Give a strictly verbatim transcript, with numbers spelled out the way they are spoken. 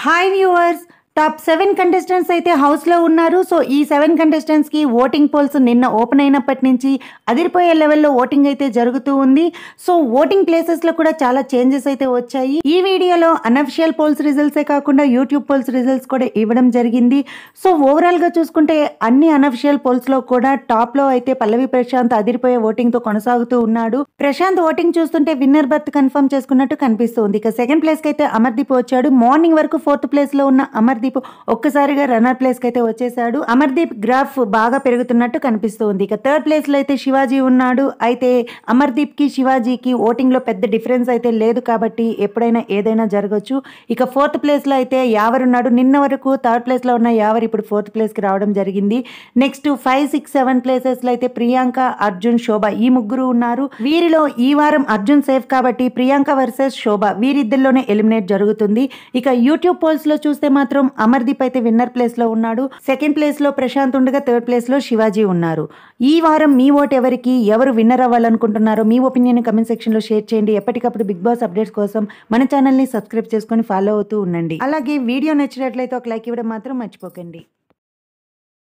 Hi viewers, top seven contestants అయితే హౌస్లో ఉన్నారు. సో ఈ సెవెన్ కంటెస్టెంట్స్కి ఓటింగ్ పోల్స్ నిన్న ఓపెన్ అయినప్పటి నుంచి అదిరిపోయే లెవెల్లో ఓటింగ్ అయితే జరుగుతూ ఉంది. సో ఓటింగ్ ప్లేసెస్లో కూడా చాలా చేంజెస్ అయితే వచ్చాయి. ఈ వీడియోలో అనఫిషియల్ పోల్స్ రిజల్ట్సే కాకుండా యూట్యూబ్ పోల్స్ రిజల్ట్స్ కూడా ఇవ్వడం జరిగింది. సో ఓవరాల్గా చూసుకుంటే అన్ని అనఫిషియల్ పోల్స్లో కూడా టాప్లో అయితే పల్లవి ప్రశాంత్ అదిరిపోయే ఓటింగ్తో కొనసాగుతూ ఉన్నాడు. ప్రశాంత్ ఓటింగ్ చూస్తుంటే విన్నర్ బర్త్ కన్ఫర్మ్ చేసుకున్నట్టు కనిపిస్తుంది. ఇక సెకండ్ ప్లేస్కి అయితే అమర్దీప్ వచ్చాడు. మార్నింగ్ వరకు ఫోర్త్ ప్లేస్లో ఉన్న అమర్దీప్ ఒక్కసారిగా రన్నర్ ప్లేస్ కి అయితే వచ్చేసాడు. అమర్దీప్ గ్రాఫ్ బాగా పెరుగుతున్నట్టు కనిపిస్తుంది. ఇక థర్డ్ ప్లేస్ లో అయితే శివాజీ ఉన్నాడు. అయితే అమర్దీప్ కి శివాజీకి ఓటింగ్ లో పెద్ద డిఫరెన్స్ అయితే లేదు కాబట్టి ఎప్పుడైనా ఏదైనా జరగచ్చు. ఇక ఫోర్త్ ప్లేస్ లో అయితే యావర్ ఉన్నాడు. నిన్న వరకు థర్డ్ ప్లేస్ లో ఉన్న యావర్ ఇప్పుడు ఫోర్త్ ప్లేస్ కి రావడం జరిగింది. Next five six seven places లో అయితే ప్రియాంక, అర్జున్, శోభ ఈ ముగ్గురు ఉన్నారు. వీరిలో ఈ వారం అర్జున్ సేఫ్ కాబట్టి ప్రియాంక వర్సెస్ శోభ వీరిద్దరిలోనే ఎలిమినేట్ జరుగుతుంది. ఇక యూట్యూబ్ పోల్స్ లో చూస్తే మాత్రం అమర్దీప్ అయితే విన్నర్ ప్లేస్ లో ఉన్నాడు. సెకండ్ ప్లేస్ లో ప్రశాంత్ ఉండగా థర్డ్ ప్లేస్ లో శివాజీ ఉన్నారు. ఈ వారం మీ ఓట్ ఎవరికి, ఎవరు విన్నర్ అవ్వాలనుకుంటున్నారో మీ ఒపీనియన్ కమెంట్ సెక్షన్ లో షేర్ చేయండి. ఎప్పటికప్పుడు బిగ్ బాస్ అప్డేట్స్ కోసం మన ఛానల్ ని సబ్స్క్రైబ్ చేసుకొని ఫాలో అవుతూ ఉండండి. అలాగే వీడియో నచ్చినట్లయితే ఒక లైక్ ఇవ్వడం మాత్రం మర్చిపోకండి.